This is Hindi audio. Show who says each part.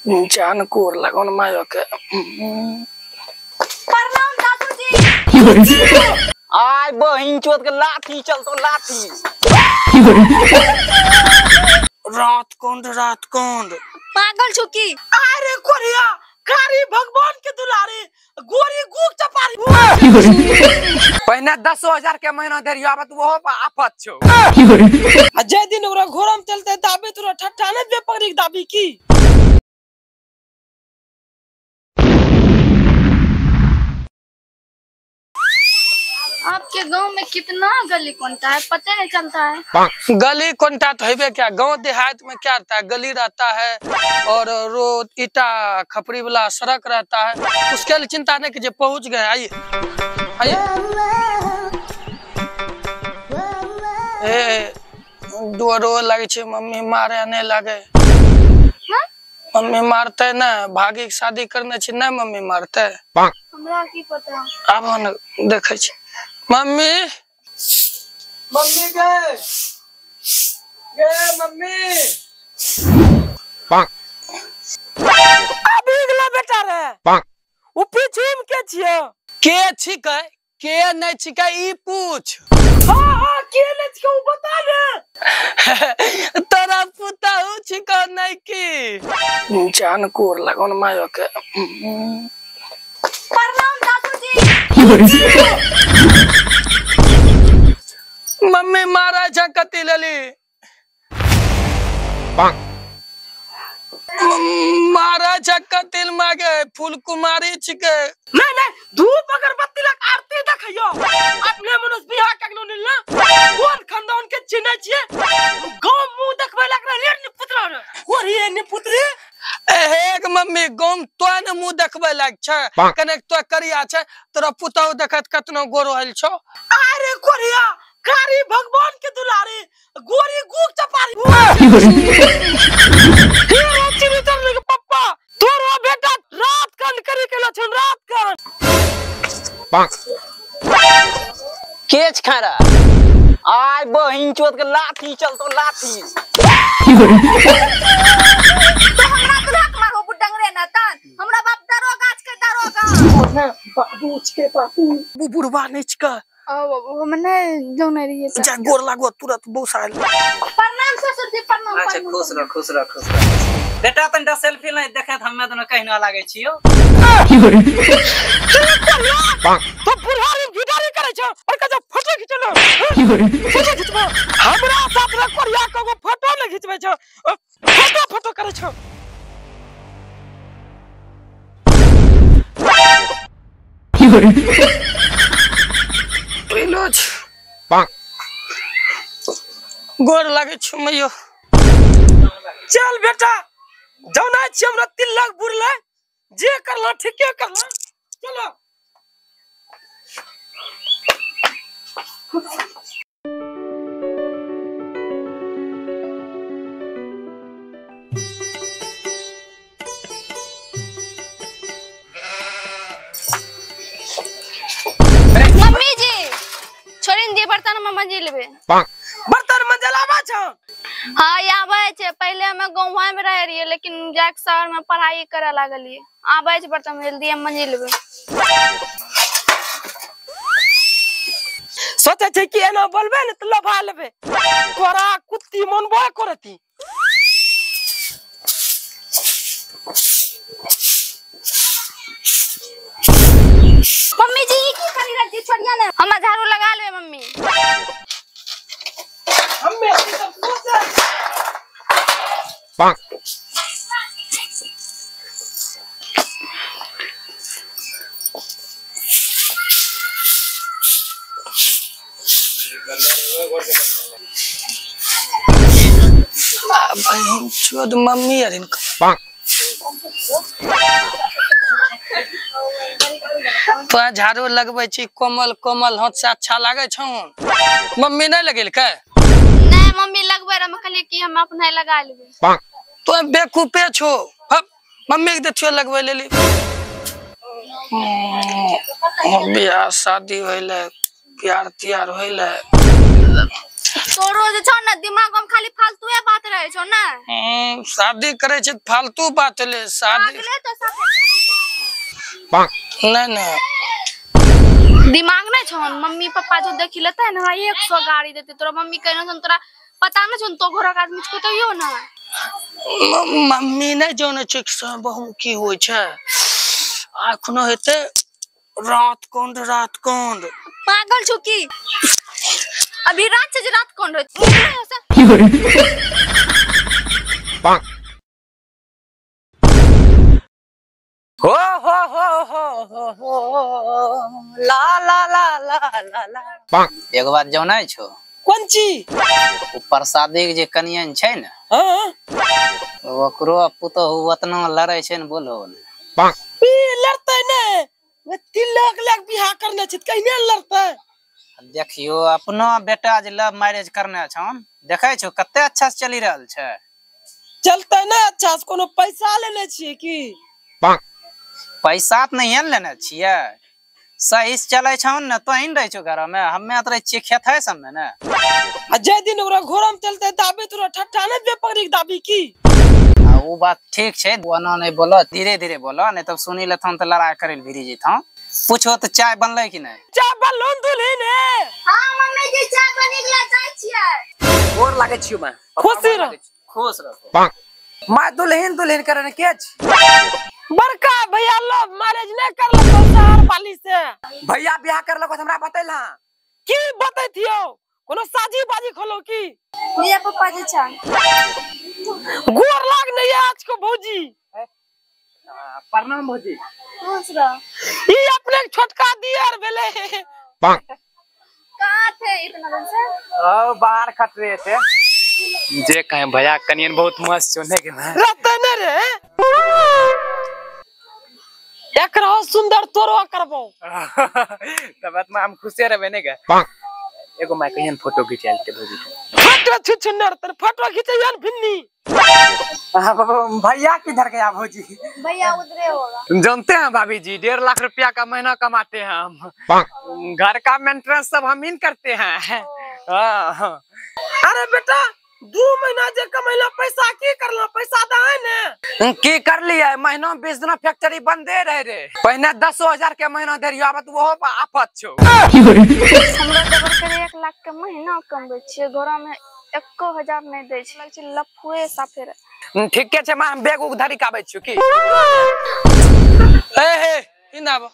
Speaker 1: जान कोर लगन मायो के
Speaker 2: प्रणाम दादू जी।
Speaker 3: आय बहिन चोद के लाठी चलतो लाठी।
Speaker 1: रात कोंड
Speaker 2: पागल छुकी।
Speaker 1: अरे कोरिया कारी भगवान के दुलारे गोरी गुक चपारी
Speaker 3: पहले 10,000 के महीना धरियो आबत वो आफत छो।
Speaker 1: जे दिन ओरा घोरम चलते दाबे तोरा ठट्ठा ने बे पकड़ी दाबी की।
Speaker 2: आपके गांव में कितना गली कोंटा है पता नहीं चलता है।
Speaker 1: गली कोंटा तो है क्या, गांव देहात में क्या रहता है, गली रहता है और रोड ईटा खपड़ी वाला सड़क रहता है, उसके लिए चिंता नहीं कीजिए, पहुंच गए। आइए आइए। डोरो लगे छे, मम्मी मारे नहीं लगे। मम्मी मारते ना, भागी के शादी करने छे ना, मम्मी मारते
Speaker 2: हमरा की पता।
Speaker 1: अब हम देखे छे मम्मी गए मम्मी अभी गला बेटा रे उ पीछे में के छियो के छिकै के नहीं छिकै ई पूछ। हां के नहीं छिकै उ बता रे। तोरा पुता उ छिकै नहीं की जान कोर लगन मायो के।
Speaker 2: प्रणाम दादू जी।
Speaker 1: मम्मी मारा छ कति लेली मारा छ कतिल मागे फूल कुमारी छिके। नहीं धूप अगरबत्ती लग आरती देखियो अपने मनुष्य बियाह कगनो निल ना कोन खानदान के चिन्ह छिए गांव मुंह देखबे लग रहे नि पुत्र रे कोरी नि पुत्री एक मम्मी गांव तो न मुंह देखबे लाग छ कने तो करिया छ तोरा पुतौ देखत कतनो गोरो हल छो। अरे कोरिया कारी भगवान के दुलारे गोरी गुक चपारी पप्पा तोरो बेटा रात कांड करे के लछन रात कांड
Speaker 3: केच खारा आय बहिन चोद के लाठी चलतो लाठी।
Speaker 2: मारो बुडंगरे ना तान हमरा बाप दरोगा के दरोगा
Speaker 1: बाबूच के बाबू बुढ़वा नहीं छिका
Speaker 2: मने जो नहीं रही है
Speaker 1: जा गोर लागो तुरंत बहुत साल।
Speaker 2: प्रणाम ससुर जी प्रणाम।
Speaker 3: अच्छा खुश रह बेटा तंटा सेल्फी नहीं देखत हमें दोनों कहीं ना लागे छियो।
Speaker 1: तो बुढ़ा रे गिटारी करे छ और कजा फोटो खिचलो फोटो खिचबो हमरा साथ रे कोरिया को फोटो न खिचबे छ फोटो करे छ। प्रिलोज गोर लागे छ मैयो चल बेटा जौना छ हमरा तिलक बुरले जे करला ठीके करला चलो।
Speaker 2: मम्मी जी छोड़िन दी बर्तन में मंजी लेबे
Speaker 1: बर्तन मंजल आवा छ।
Speaker 2: हां आबै छै पहले हमें गांव में रह रही लेकिन जाके शहर में पढ़ाई करे लागलिए आबै छै बर्तन जल्दी हम मंजी लेबे।
Speaker 1: सोचे छै कि एना बोलबे न त लभा लेबे तोरा कुत्ती मनबो करती।
Speaker 2: मम्मी जी की करी रहती छोड़िया ना हम झाड़ू लगा लेबे मम्मी।
Speaker 1: हम्मे सब सोचे बहन चोद मम्मी अरिन तो झाड़ू लगबै छी कोमल कोमल हाथ से अच्छा लागे छ। मम्मी नहीं लगेल के
Speaker 2: नहीं मम्मी लगबे रे कहलिए कि हम अपने लगा लेबे।
Speaker 1: तो बेकूफे छो मम्मी के देखियो लगबै लेली बियाह शादी होइले प्यार त्यार होइले
Speaker 2: तोरो जे छौ ना दिमाग में खाली फालतूए बात रहे छौ ना।
Speaker 1: शादी करे छ फालतू बात ले शादी
Speaker 2: अगले तो सब
Speaker 1: नहीं नहीं
Speaker 2: दिमाग नहीं छौ। मम्मी पापा जो देखी लेता है ना 100 गाड़ी देते तोरा मम्मी कहना छन तोरा पता ना छन तो घर का आदमी को तो यो ना
Speaker 1: मम्मी नहीं जाने छ बहु की होय छ आखनो हेते रात कोंड
Speaker 2: पागल छु की अभी रात से रात कोंड होत
Speaker 3: हो ला ला ला ला ला ला एक बात जो नहीं छो
Speaker 1: कौन ची
Speaker 3: ऊपर शादी के जे कनियन छै ने
Speaker 1: हां
Speaker 3: ओकरो पुतो उतना लड़ै छै ने बोलो ने
Speaker 1: ई लड़तै ने वे 3 लाख बियाह करने छै कहिने लड़तै।
Speaker 3: देखियो अपना बेटा जे लव मैरिज करने छन देखै छो कते अच्छा से चली रहल छै।
Speaker 1: चलते ना अच्छा से कोनो पैसा लेने छिए की
Speaker 3: पैसा त नहीं लेने छिए सही से चलै छन न तो इन रहै छो घर में हम्मे त रहै छिए खेत है सब में ने
Speaker 1: आ जे दिन ओकरा घोड़ा में चलते दाबे तोरा ठट्ठा ने बे पकड़ी दाबी की
Speaker 3: वो बात ठीक छै ओना नहीं बोलो धीरे धीरे बोलो नहीं तब सुनी लेथन त लड़ाई करे भिरी जइथन। पूछो त चाय बनलै कि नहीं
Speaker 1: चाय बनलो दुल्हन है।
Speaker 2: हां मम्मी जी चाय बनी गेला चाय छियै
Speaker 4: और लागे छियो मैं
Speaker 1: खुशी रह
Speaker 3: खुश रहो
Speaker 4: मैं दुल्हन करने के छी
Speaker 1: बड़का भैया लव मैरिज नहीं करल तो शहर वाली से
Speaker 4: भैया बियाह करलक हमरा बतैला
Speaker 1: की बतैथियो कोनो साजी बाजी खोलो की
Speaker 2: ये पापा जी छन
Speaker 1: गोर लाग नहीं आज को भौजी
Speaker 4: प्रणाम भौजी
Speaker 2: खुश रह।
Speaker 1: ई अपने छोटका दियर भेले
Speaker 2: कहां थे इतना दिन से
Speaker 4: ओ बाहर खट रहे थे जे कहे भैया कनियन बहुत मस्त चोने के
Speaker 1: रहते न रे एकरा सुंदर तोरो करबो
Speaker 4: तब में हम खुश रहबे ने के एगो मैं कहियन फोटो खिंचाल के भौजी
Speaker 1: फोटो छुछुनर तर फोटो खिचैयन भिन्नी
Speaker 4: भैया किधर गया भौजी
Speaker 2: भैया उधरे होगा।
Speaker 4: जानते हैं भाभी जी 1.5 लाख रुपया का महीना कमाते हैं हम घर का मेंटेनेंस सब हम ही करते हैं।
Speaker 1: अरे बेटा 2 महीना जे कमैला पैसा की करला पैसा दे ने
Speaker 4: की कर लिया महीना 20 दिन फैक्ट्री बंदे रहे रे पहले 10,000 के महीना दे रियो अब वो आफत छो
Speaker 2: हमरा जबर करे 1 लाख के महीना कमबै छियै घर में 1,000 नहीं दै छै लग छै लफुए साफे
Speaker 4: ठीक के छै हम बैग उग धरी के आबै छियो की
Speaker 1: ए हे इनाबो